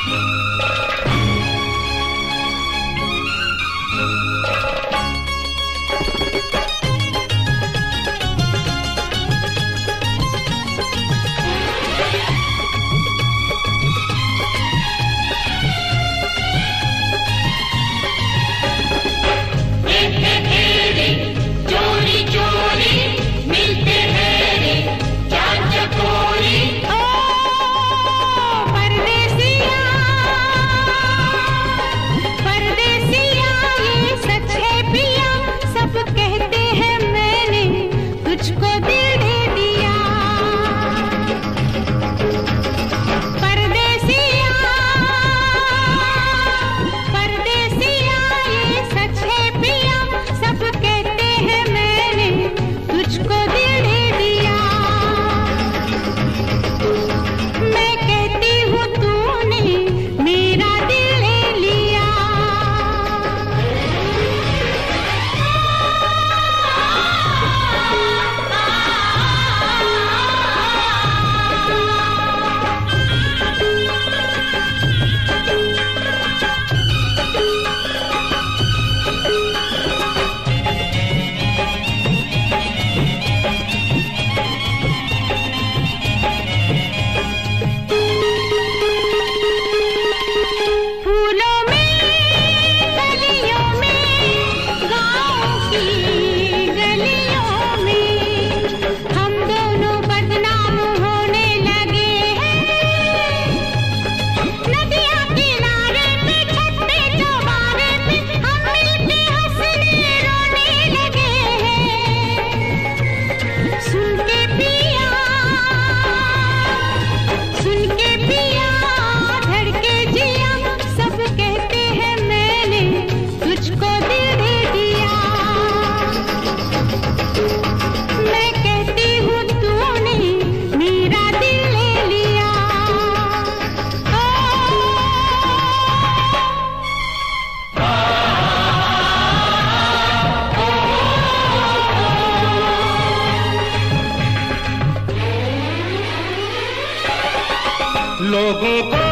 लोगों को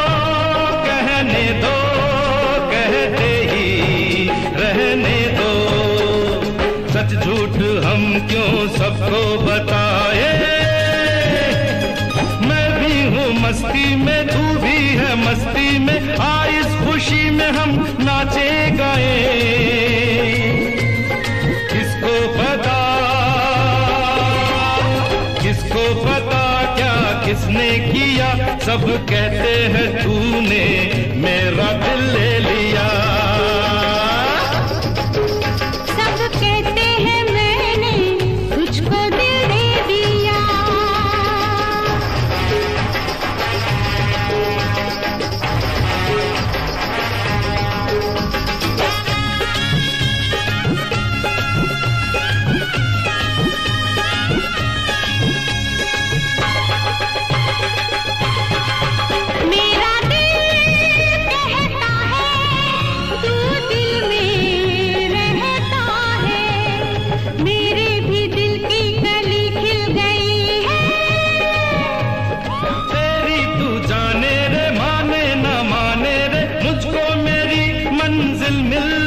कहने दो, कहते ही रहने दो, सच झूठ हम क्यों सबको बताए। मैं भी हूँ मस्ती में, तू भी है मस्ती में, आ इस खुशी में हम नाचे गाए। किसको पता, किसको पता क्या किसने किया, सब कहते हैं तूने मेरा दिल ले लिया। सब कहते हैं मैंने तुझको दिल दे दिया। मंजिल मिल